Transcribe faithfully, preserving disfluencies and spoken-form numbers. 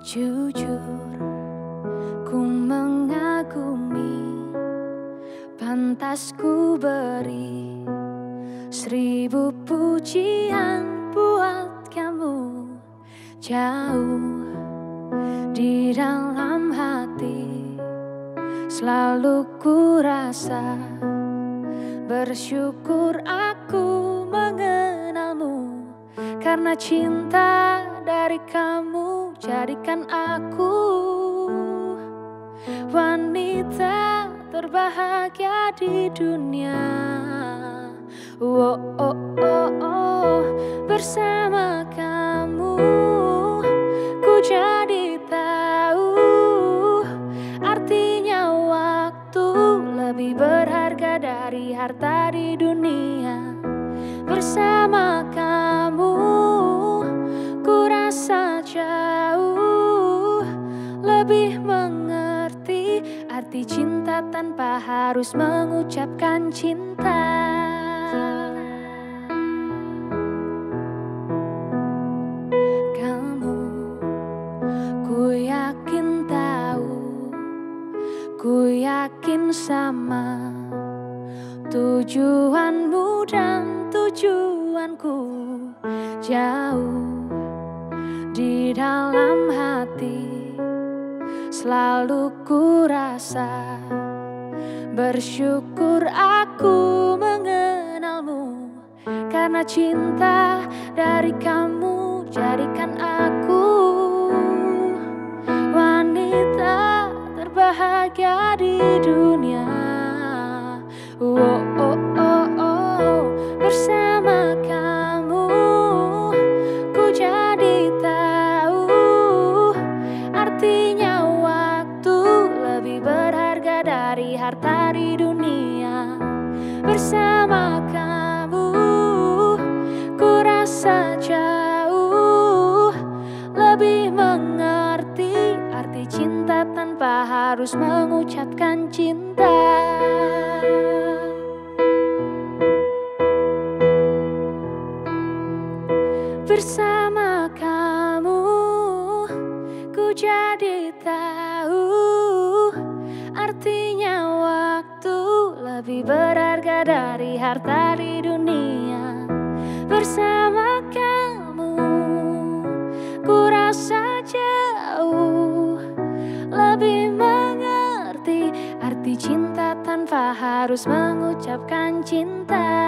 Jujur, ku mengagumi, pantas ku beri seribu pujian buat kamu. Jauh di dalam hati selalu ku rasa bersyukur aku mengenalmu, karena cinta dari kamu jadikan aku wanita terbahagia di dunia. Oh, oh, oh, oh. Bersama kamu ku jadi tahu artinya waktu lebih berharga dari harta di dunia. Bersama kamu ku rasa jauh lebih mengerti arti cinta tanpa harus mengucapkan cinta. Kamu ku yakin tahu, ku yakin sama tujuanmu dan tujuanku. Jauh di dalam hati selalu ku rasa bersyukur aku mengenalmu, karena cinta dari kamu jadikan aku wanita terbahagia di dunia. Oh, oh, oh, oh. Bersama kamu ku jadi tahu artinya waktu lebih berharga dari harta di dunia. Bersama kamu ku rasa jauh lebih mengerti arti cinta tanpa harus mengucapkan cinta. Bersama kamu ku jadi tahu artinya waktu lebih berharga dari harta di dunia. Bersama kamu ku rasa jauh lebih mengerti arti cinta tanpa harus mengucapkan cinta.